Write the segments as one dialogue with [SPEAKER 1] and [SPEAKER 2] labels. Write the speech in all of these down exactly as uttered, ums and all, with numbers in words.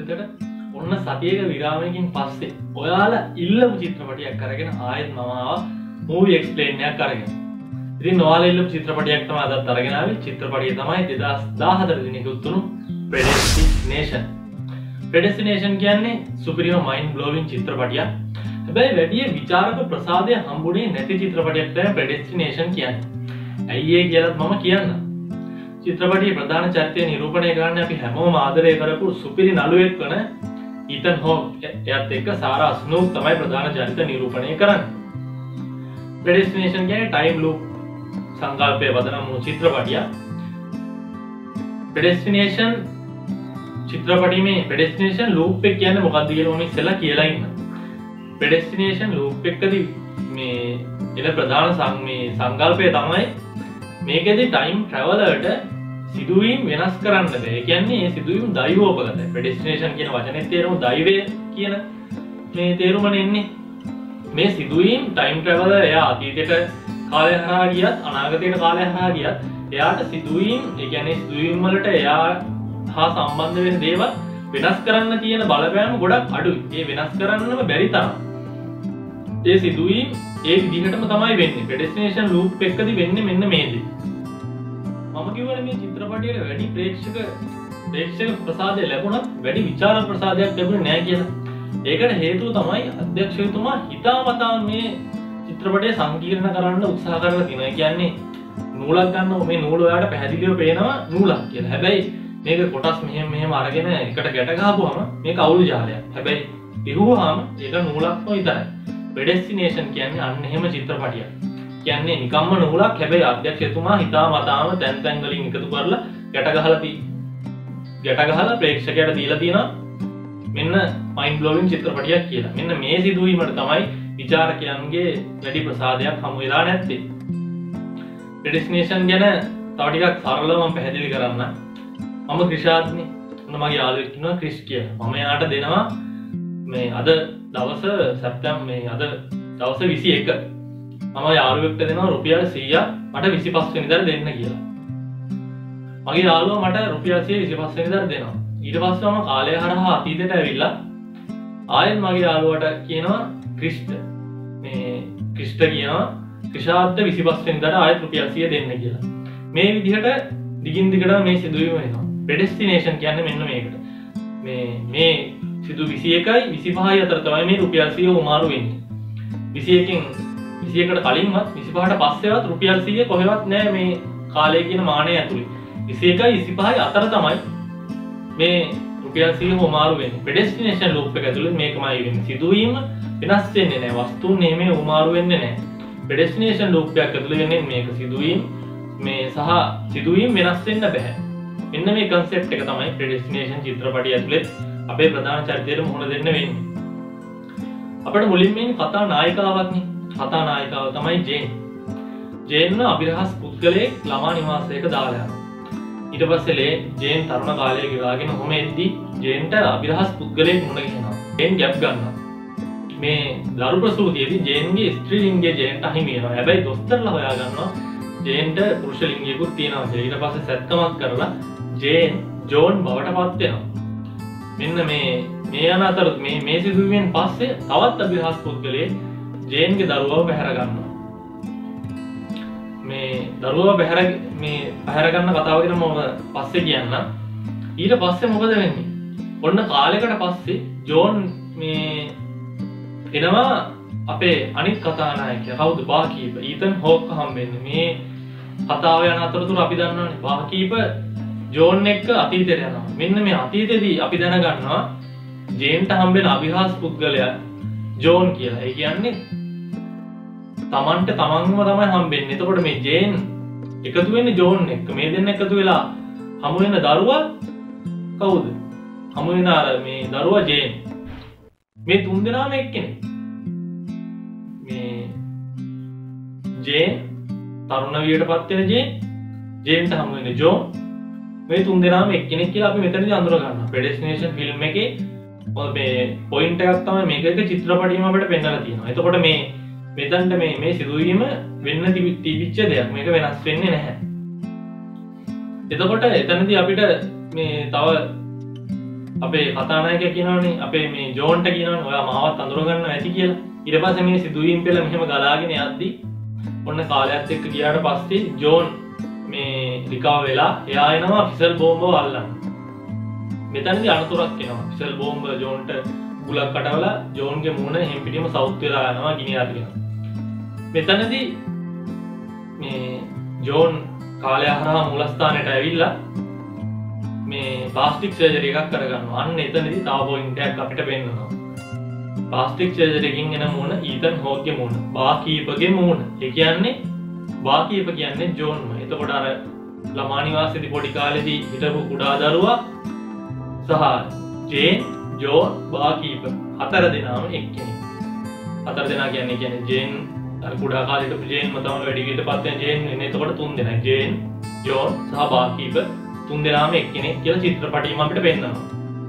[SPEAKER 1] එතකොට ඔන්න සතියක විරාමයකින් පස්සේ ඔයාලා ඉල්ලපු චිත්‍රපටයක් අරගෙන ආයෙත් මම ආවා මූවි එක්ස්ප්ලේන් එකක් අරගෙන. ඉතින් ඔයාලා ඉල්ලපු චිත්‍රපටයක් තමයි අදත් අරගෙන ආවේ. චිත්‍රපටය තමයි දෙදාස් දාහතර දිනක උතුණු ප්‍රෙඩෙස්ටිනේෂන්. ප්‍රෙඩෙස්ටිනේෂන් කියන්නේ සුපිරිම මයින්ඩ් බ්ලෝවින් චිත්‍රපටයක්. හැබැයි වැඩි විචාරක ප්‍රසාදය හම්බුනේ නැති චිත්‍රපටයක් තමයි ප්‍රෙඩෙස්ටිනේෂන් කියන්නේ. ඇයි ඒ කියලාත් මම කියන්නම්. චිත්‍රපටයේ ප්‍රධාන චරිතය නිරූපණය කරන්නේ අපි හැමෝම ආදරය කරපු සුපිරි නළුවෙක් වන ඊතන් හොක්. එයාත් එක්ක සාරා ස්නූප් තමයි ප්‍රධාන චරිත නිරූපණය කරන්නේ. ප්‍රෙඩෙස්ටිනේෂන් කියන්නේ ටයිම් ලූප් සංකල්පයේ වදනම් වූ චිත්‍රපටියක්. ප්‍රෙඩෙස්ටිනේෂන් චිත්‍රපටයේ මේ ප්‍රෙඩෙස්ටිනේෂන් ලූප් එක කියන්නේ මොකක්ද කියලා මම ඉස්සෙල්ලා කියලා ඉන්නම්. ප්‍රෙඩෙස්ටිනේෂන් ලූප් එකකදී මේ එන ප්‍රධාන මේ සංකල්පය තමයි මේකෙදි ටයිම් ට්‍රැවලර්ට සිදුවීම් වෙනස් කරන්න බෑ. ඒ කියන්නේ මේ සිදුවීම් දෛවෝපගතයි. ප්‍රෙඩෙස්ටිනේෂන් කියන වචනේ තේරුම දෛවය කියන මේ තේරුමනේ එන්නේ. මේ සිදුවීම් ටයිම් ට්‍රැවලර් එයා අතීතයට කාලය හරහා ගියත් අනාගතයට කාලය හරහා ගියත් එයාට සිදුවීම් ඒ කියන්නේ සිදුවීම් වලට එයා හා සම්බන්ධ වෙන දේවල් වෙනස් කරන්න තියෙන බලපෑම ගොඩක් අඩුයි. ඒ වෙනස් කරන්නම බැරි තරම්. ඒ සිදුවීම් ඒ විදිහටම තමයි වෙන්නේ. ප්‍රෙඩෙස්ටිනේෂන් ලූප් එකකදී වෙන්නේ මෙන්න මේ දේ. මම කියවනේ මේ චිත්‍රපටයේ වැඩි ප්‍රේක්ෂක ප්‍රේක්ෂක ප්‍රසාදය ලැබුණත් වැඩි විචාර ප්‍රසාදයක් ලැබුණේ නැහැ කියලා. ඒකට හේතුව තමයි අධ්‍යක්ෂකතුමා හිතාමතා මේ චිත්‍රපටය සංකීර්ණ කරන්න උත්සාහ කරලා තියෙනවා. ඒ කියන්නේ නූලක් ගන්න මේ නූල ඔයාලට පැහැදිලිව පේනවා නූලක් කියලා. හැබැයි මේක කොටස් මෙහෙම මෙහෙම අරගෙන එකට ගැට ගහපුවම මේක අවුල් ජාලයක්. හැබැයි පිරුවාම ඒක නූලක්ම විතරයි. ප්‍රෙඩෙස්ටිනේෂන් කියන්නේ අන්න එහෙම චිත්‍රපටියක්. කියන්නේ නිකම්ම නූලක්. හැබැයි අධ්‍යක්ෂකතුමා හිතාමතාම තැන් තැන් වලින් එකතු කරලා ගැට ගහලා තී ගැට ගහලා ප්‍රේක්ෂකයාට දීලා තියෙනවා මෙන්න මයින්ඩ් බ්ලෝවින් චිත්‍රපටියක් කියලා. මෙන්න මේ සිදුවීමට තමයි විචාරකයන්ගේ වැඩි ප්‍රසාදයක් හමු වෙලා නැත්තේ. ප්‍රෙඩෙස්ටිනේෂන් ගැන තව ටිකක් සරලව මම පැහැදිලි කරන්න. මම ක්‍රිෂාත්නේ. මොන මගේ යාළුවෙක් ඉන්නවා ක්‍රිෂ් කියලා. මම එයාට දෙනවා මේ අද දවස සැප්තැම්බර් මේ අද දවස් විසි එක. මම යාළුවෙක්ට දෙනවා රුපියල් සීයක් මට විසිපහ වෙනිදාට දෙන්න කියලා. මගේ යාළුවා මට රුපියල් සීය විසිපහ වෙනිදාට දෙනවා. ඊට පස්සේ මම කාලය හරහා අතීතයට ඇවිල්ලා ආයෙත් මගේ යාළුවාට කියනවා ක්‍රිෂ්ට මේ ක්‍රිෂ්ට කියනවා ක්‍රිෂාත්ට විසිපහ වෙනිදාට ආයෙත් රුපියල් සීය දෙන්න කියලා. මේ විදිහට දිගින් දිගටම මේ සිදුවීම වෙනවා. ප්‍රෙඩෙස්ටිනේෂන් කියන්නේ මෙන්න මේකට. මේ මේ සිදු විසි එකයි විසිපහයි අතර තමයි මේ රුපියල් සීය උමාරු වෙන්නේ. විසි එකෙන් විසි එකට කලින්වත් විසිපහට පස්සේවත් රුපියල් සීය කොහෙවත් නැහැ මේ කාලය කියන මානය ඇතුලේ. විසි එකයි විසිපහයි අතර තමයි මේ රුපියල් සීය උමාරු වෙන්නේ. ප්‍රෙඩෙස්ටිනේෂන් ලූප් එක ඇතුලේ මේකමයි වෙන්නේ. සිදුවීම වෙනස් වෙන්නේ නැහැ. වස්තුන් නෙමෙයි උමාරු වෙන්නේ නැහැ. ප්‍රෙඩෙස්ටිනේෂන් ලූප් එකක් ඇතුලේ වෙන්නේ මේක. සිදුවීම් මේ සහ සිදුවීම් වෙනස් වෙන්න බෑ. මෙන්න මේ concept එක තමයි ප්‍රෙඩෙස්ටිනේෂන් චිත්‍රපටය ඇතුලේ අපේ ප්‍රධාන චරිතයට මුහුණ දෙන්න වෙන්නේ. අපිට මුලින්ම ඉන්නේ කතා නායිකාවක් නේ. කතා නායිකාව තමයි ජේන්. ජේන් අභිරහස් පුද්ගලයෙක් ළමා නිවාසයක දාලා යනවා. ඊට පස්සේ ලේ ජේන් තරුණ කාලයේ ගෙවාගෙන ඔහොම එද්දී ජේන්ට අභිරහස් පුද්ගලයෙක් මුණ ගැහෙනවා. ජේන් ගැප් ගන්නවා. මේ දරු ප්‍රසූතියේදී ජේන්ගේ ස්ත්‍රී ලිංගය ජේන්ට අහිමි වෙනවා. හැබැයි දොස්තරලා හොයා ගන්නවා ජේන්ට පුරුෂ ලිංගිකුත් තියෙනවා කියලා. ඊට පස්සේ සැත්කමක් කරලා ජේන් ජෝන් බවට පත් වෙනවා. මෙන්න මේ මේ යන අතර මේ මේ සිදුවීමෙන් පස්සේ තවත් අභිරහස් පුද්ගලයෙක් ජේන්ගේ දරුවව පැහැර ගන්නවා. මේ දරුවව පැහැර මේ පැහැර ගන්න කතාව ගැන මම පස්සේ කියන්නම්. ඊට පස්සේ මොකද වෙන්නේ? ඔන්න කාලයකට පස්සේ ජෝන් මේ එනවා අපේ අනිත් කතානායකයා කවුද? බාකීප. ඊතන් හොක් හම්බෙන්නේ. මේ කතාව යන අතරතුර අපි දන්නවනේ බාකීප ජෝන් එක්ක අතීතයට යනවා. මෙන්න මේ අතීතයේදී අපි දැනගන්නවා ජේන්ට හම්බෙන අභිරහස් පුද්ගලයා ජෝන් කියලා. ඒ කියන්නේ තමන්ට තමන්ම තමයි හම්බෙන්නේ. එතකොට මේ ජේන් එකතු වෙන්නේ ජෝන් එක්ක. මේ දෙන්න එකතු වෙලා හමු වෙන දරුවා කවුද? හමු වෙන අර මේ දරුවා ජේන්. මේ තුන් දෙනාම එක්කනේ. මේ ජේන් තරුණ වියටපත් වෙන ජේන් ජේන්ට හමු වෙන ජෝන් මේ තුන් දෙනාම එක්කෙනෙක් කියලා අපි මෙතනදී අඳුර ගන්නවා. ප්‍රෙඩෙස්ටිනේෂන් ෆිල්ම් එකේ මේ පොයින්ට් එකක් තමයි මේක එක චිත්‍රපටියම අපිට පෙන්නලා තියෙනවා. එතකොට මේ මෙතනට මේ මේ සිදුවීම වෙන්න තිබිච්ච දෙයක්. මේක වෙනස් වෙන්නේ නැහැ. එතකොට එතනදී අපිට මේ තව අපේ කතානායකයා කියනවනේ අපේ මේ ජෝන්ට කියනවනේ ඔයා මාවත් අඳුර ගන්නවා ඇති කියලා. ඊට පස්සේ මේ සිදුවීම් පෙළ මෙහෙම ගලාගෙන යද්දි ඔන්න කාලයත් එක්ක ගියාට පස්සේ ජෝන් මේ රිකවර් වෙලා එයා එනවා ෆිසල් බෝම්බව අල්ලන්න. මෙතනදී අනතුරක් එනවා. ෆිසල් බෝම්බ ජෝන්ට ගුලක් කටවලා ජෝන්ගේ මූණ හැම පිටිම සවුත් වෙලා යනවා ගිනි අරගෙන. මෙතනදී මේ ජෝන් කාලය හරහා මූලස්ථානයට ඇවිල්ලා මේ ප්ලාස්ටික් සර්ජරි එකක් කරගන්නවා. අන්න එතනදී තව පොයින්ට් එකක් අපිට පෙන්නනවා. ප්ලාස්ටික් සර්ජරි එකකින් එන මූණ ඊතන් හොක්ගේ මූණ, බාකීපගේ මූණ. ඒ කියන්නේ බාකීප කියන්නේ ජෝන්ම. එතකොට අර ළමා නිවාසයේදී පොඩි කාලේදී හිටපු කුඩා දරුවා සහ ජේන්, ජෝන්, බාකීප හතර දෙනාම එක්කෙනෙක්. හතර දෙනා කියන්නේ කියන්නේ ජේන් අර කුඩා කාලේ හිටපු ජේන්ම තමයි වැඩි විදිහටපත් වෙන ජේන් වෙන්නේ. එතකොට තුන් දෙනා ජේන්, ජෝන් සහ බාකීප තුන් දෙනාම එක්කෙනෙක් කියලා චිත්‍රපටියම අපිට පෙන්නනවා.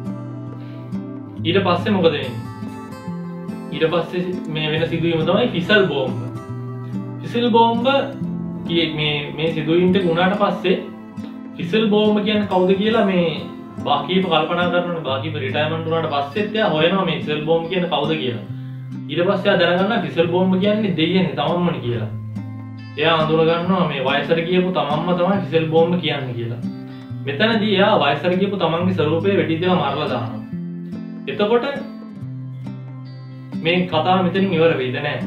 [SPEAKER 1] ඊට පස්සේ මොකද වෙන්නේ? ඊට පස්සේ මේ වෙන සිදුවීම තමයි ෆිසල් බෝම්බ. ෆිසල් බෝම්බ කියේ මේ මේ සිදුවීම් ටික වුණාට පස්සේ ෆිසල් බෝම්බ කියන්නේ කවුද කියලා මේ බාකීප කල්පනා කරනවානේ. බාකීප රිටයර්මන්ට් වුණාට පස්සෙත් එයා හොයනවා මේ ෆිසල් බෝම්බ කියන්නේ කවුද කියලා. ඊට පස්සේ එයා දැනගන්නවා ෆිසල් බෝම්බ කියන්නේ දෙයියනේ තමන්මනේ කියලා. එයා අඳුර ගන්නවා මේ වයසට ගියපු තමන්ම තමයි ෆිසල් බෝම්බ කියන්නේ කියලා. මෙතනදී එයා වයසට ගියපු තමන්ගේ ස්වරූපේ වෙඩි දාලා මරලා දානවා. එතකොට මේ කතාව මෙතනින් ඉවර වෙයිද නැහැ.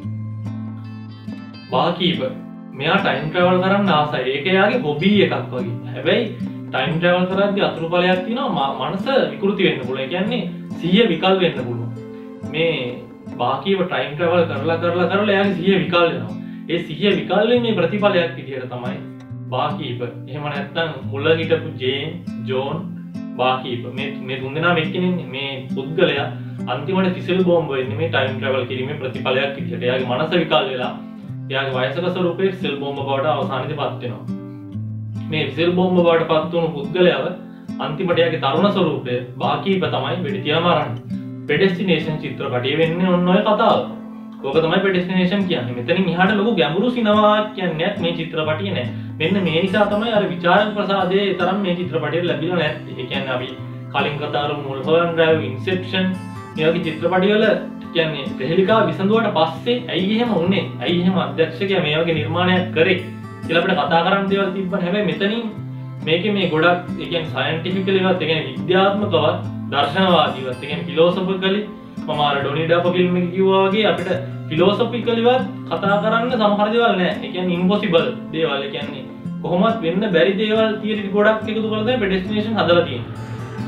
[SPEAKER 1] බාකීප මෙයා ටයිම් ට්‍රැවල් කරන්න ආසයි. ඒක එයාගේ හොබි එකක් වගේ. හැබැයි ටයිම් ට්‍රැවල් කරද්දී අතුරුඵලයක් තියෙනවා. මනස විකෘති වෙන්න පුළුවන්. ඒ කියන්නේ සිහිය විකල් වෙන්න පුළුවන්. මේ බාකීප ටයිම් ට්‍රැවල් කරලා කරලා කරලා එයාගේ සිහිය විකල් වෙනවා. ඒ සිහිය විකල් වෙන්නේ ප්‍රතිඵලයක් විදියට තමයි බාකීප. එහෙම නැත්නම් මුල හිටපු ජේන්, ජෝන්, බාකීප මේ මේ තුන් දෙනාම එක්කෙනෙන්නේ. මේ පුද්ගලයා අන්තිමට ෆිසල් බෝම්බ වෙන්නේ මේ ටයිම් ට්‍රැවල් කිරීමේ ප්‍රතිඵලයක් විදිහට. එයාගේ මනස විකල් වෙලා එයාගේ වයසක ස්වරූපයේ ෆිසල් බෝම්බ බවට අවසානයේදී පත් වෙනවා. මේ ෆිසල් බෝම්බ බවට පත් වුණු පුද්ගලයාව අන්තිමට එයාගේ තරුණ ස්වරූපය බාකීප තමයි වෙඩි තියලා මරන්නේ. ප්‍රෙඩෙස්ටිනේෂන් චිත්‍රපටයේ වෙන්නේ ඔන්න ඔය කතාව. ඕක තමයි ප්‍රෙඩෙස්ටිනේෂන් කියන්නේ. මෙතනින් එහාට ලොකු ගැඹුරු සිනමාවක් කියන්නේ මේ චිත්‍රපටියේ නෑ. මෙන්න මේ නිසා තමයි අර විචාරක ප්‍රසාදයේ තරම් මේ චිත්‍රපටියට ලැබිලා නැත්තේ. ඒ කියන්නේ අපි කලින් කතා කරමු මුල්හොලන්ඩ් ඩ්‍රයිව්, ඉන්සෙප්ෂන් මේ වගේ චිත්‍රපටි වල කියන්නේ ප්‍රහෙලිකාව විසඳුවාට පස්සේ ඇයි එහෙම වුනේ? ඇයි එහෙම අධ්‍යක්ෂකයා මේ වගේ නිර්මාණයක් කරේ කියලා අපිට කතා කරන්න දේවල් තිබ්බනේ. හැබැයි මෙතනින් මේකේ මේ ගොඩක් ඒ කියන්නේ සයන්ටිෆිකලි වත් ඒ කියන්නේ විද්‍යාත්මකවත් දර්ශනවාදීවත් ඒ කියන්නේ ෆිලොසොෆිකලි මම අර ඩොනිඩාප ෆිල්ම් එක කිව්වා වගේ අපිට ෆිලොසොෆිකලිවත් කතා කරන්න සමහර දේවල් නෑ. ඒ කියන්නේ ඉම්පොසිබල් දේවල්. ඒ කියන්නේ කොහොමවත් වෙන්න බැරි දේවල් තියරි ගොඩක් එකතු කරලා තමයි ප්‍රෙඩෙස්ටිනේෂන් හදලා තියෙන්නේ.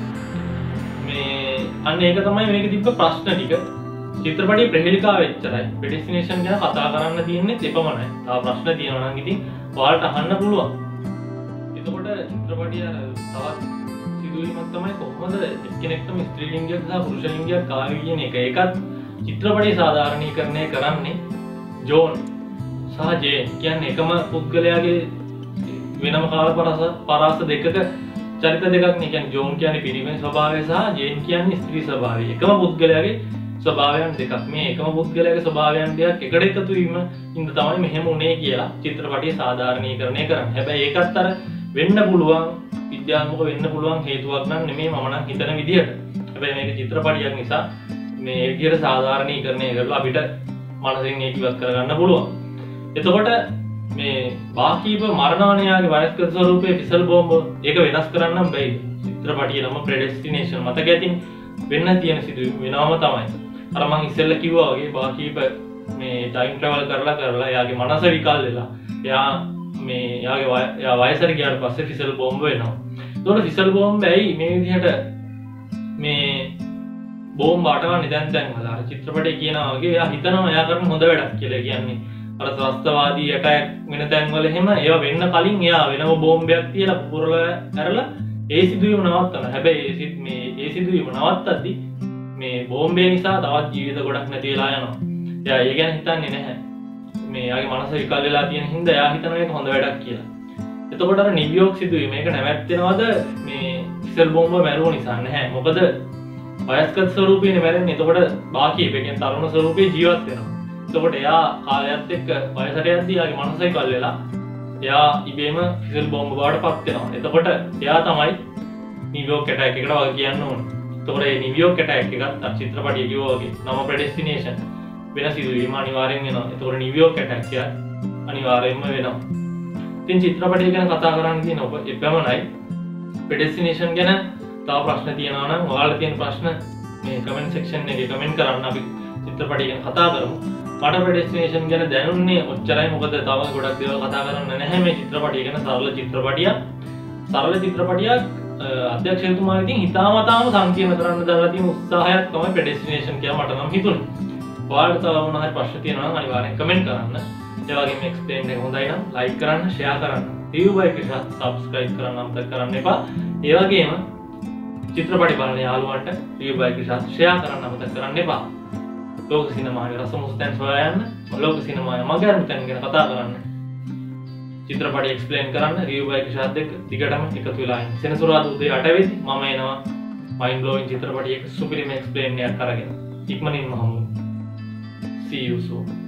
[SPEAKER 1] මේ අන්න ඒක තමයි මේකේ තිබ්බ ප්‍රශ්න ටික. චිත්‍රපටයේ ප්‍රහෙලිකාව එච්චරයි. ප්‍රෙඩෙස්ටිනේෂන් ගැන කතා කරන්න තියෙන්නේ එපමණයි. තව ප්‍රශ්න තියෙනවා නම් ඉතින් ඔයාලට අහන්න පුළුවන්. එතකොට චිත්‍රපටිය අර තවත් සිදුවීමක් තමයි කොහොමද එක්කෙනෙක්ටම ස්ත්‍රී ලිංගයක් සහ පුරුෂ ලිංගයක් ආවේ කියන එක. ඒකත් චිත්‍රපටයේ සාධාරණීකරණය කරන්නේ ජෝන් සහ ජේන් කියන්නේ එකම පුද්ගලයාගේ වෙනම කාල පරාස දෙකක චරිත දෙකක් නේ. කියන්නේ ජෝන් කියන්නේ පිරිමි ස්වභාවය සහ ජේන් කියන්නේ ස්ත්‍රී ස්වභාවය. එකම පුද්ගලයාගේ ස්වභාවයන් දෙකක්. මේ එකම පුද්ගලයාගේ ස්වභාවයන් දෙකක් එකට එකතු වීම ඉඳ තමයි මෙහෙම උනේ කියලා චිත්‍රපටයේ සාධාරණීකරණය කරන්නේ. හැබැයි ඒකත් අර වෙන්න පුළුවන් විද්‍යාත්මක වෙන්න පුළුවන් හේතුවක් නම් නෙමෙයි මම නම් හිතන විදිහට. හැබැයි මේක චිත්‍රපටියක් නිසා මේ විදිහට සාධාරණීකරණය කරලා අපිට මනසින් ඒක ඉවත් කරගන්න පුළුවන්. එතකොට මේ බාකීප මරණානයාගේ වයස්ගත ස්වරූපයේ ෆිසල් බෝම්බ ඒක වෙනස් කරන්නම් බැයි. චිත්‍රපටියේ නම ප්‍රෙඩෙස්ටිනේෂන් මතක ඇතින් වෙන්න තියෙන සිදුවීම වෙනවම තමයි. අර මං ඉස්සෙල්ලා කිව්වා වගේ බාකීප මේ ටයිම් ට්‍රැවල් කරලා කරලා එයාගේ මනස විකල් වෙලා එයා මේ එයාගේ එයා වයසට ගියාට පස්සේ ෆිසල් බෝම්බ වෙනවා. ඒතකොට ෆිසල් බෝම්බ ඇයි මේ විදිහට මේ බෝම්බ අටවන්නේ දැන් දැන් වල අර චිත්‍රපටයේ කියනවා වගේ එයා හිතනවා එයා කරන හොඳ වැඩක් කියලා. කියන්නේ අර ත්‍රස්තවාදී ඇටැක් වෙන තැන් වල එහෙම ඒවා වෙන්න කලින් එයා වෙනම බෝම්බයක් තියලා පුරලා ඇරලා ඒ සිදුවීම නවත්තනවා. හැබැයි ඒ සිත් මේ ඒ සිදුවීම නවත්තද්දි මේ බෝම්බේ නිසා තවත් ජීවිත ගොඩක් නැති වෙලා යනවා. එයා ඒ ගැන හිතන්නේ නැහැ. මේ එයාගේ මනස විකල් වෙලා තියෙන හින්දා එයා හිතනවා ඒක හොඳ වැඩක් කියලා. එතකොට අර නිව්යෝර්ක් සිදුවීම මේක නැවැත්වෙනවද මේ ෆිසල් බෝම්බ මැරුව නිසා? නැහැ. මොකද වයස්ගත ස්වරූපේනේ මැරෙන්නේ. එතකොට බාකීප කියන්නේ තරුණ ස්වරූපේ ජීවත් වෙනවා. එතකොට එයා කාලයත් එක්ක වයසට යද්දී එයාගේ මනස විකල් වෙලා එයා ඉබේම ෆිසල් බෝම්බ බවට පත් වෙනවා. එතකොට එයා තමයි නිව්යෝක් ඇටැක් එකට වගේ කියන්න ඕන. එතකොට මේ නිව්යෝක් ඇටැක් එකත් අර චිත්‍රපටිය කිව්වා වගේ නම ප්‍රෙඩෙස්ටිනේෂන් වෙන සිදුවීම අනිවාර්යෙන් වෙනවා. එතකොට නිව්යෝක් ඇටැක් එක අනිවාර්යෙන්ම වෙනවා. ඉතින් චිත්‍රපටිය ගැන කතා කරන්න තියෙන ඔබ එපමණයි. ප්‍රෙඩෙස්ටිනේෂන් ගැන තව ප්‍රශ්න තියෙනවා නම් ඔයාලා තියෙන ප්‍රශ්න මේ කමෙන්ට් සෙක්ෂන් එකේ කමෙන්ට් කරන්න. අපි චිත්‍රපටිය ගැන කතා කරමු. මට ප්‍රෙඩෙස්ටිනේෂන් ගැන දැනුන්නේ ඔච්චරයි. මොකද තව ගොඩක් දේවල් කතා කරන්න නැහැ මේ චිත්‍රපටිය ගැන. සරල චිත්‍රපටියක්. සරල චිත්‍රපටියක් අධ්‍යක්ෂකතුමා ඉතින් හිතාමතාම සංකීර්ණ කරන්න දාලා තියෙන උත්සාහයක් තමයි ප්‍රෙඩෙස්ටිනේෂන් කියලා මට නම් හිතුනේ. ඔයාලට තව මොනවා හරි ප්‍රශ්න තියෙනවා නම් අනිවාර්යෙන් කමෙන්ට් කරන්න. ඒ වගේම එක්ස්ප්ලেইন එක හොඳයි නම් ලයික් කරන්න, ෂෙයා කරන්න. රිවිව් බයික් එක සබ්ස්ක්‍රයිබ් කරන්න අමතක කරන්න එපා. ඒ වගේම චිත්‍රපටි බලන යාළුවන්ට රිවිව් බයික් එක ෂෙයා කරන්න අමතක කරන්න එපා. ලෝක සිනමාවේ රසමුස්තෙන් සොයන්න, ලෝක සිනමාවේ මගේ අරුතෙන් ගැන කතා කරන්න. චිත්‍රපටි එක්ස්ප්ලেইন කරන්න රිවිව් බයික් එක දෙක දිගටම එකතු වෙලා ඉන්න. සෙනසුරාදා උදේ අට වෙදි මම එනවා මයින්ඩ් බ්ලෝයින් චිත්‍රපටි එක සුපිරිම එක්ස්ප්ලেইන් එකක් අරගෙන. ඉක්මනින්ම හමු. See you soon.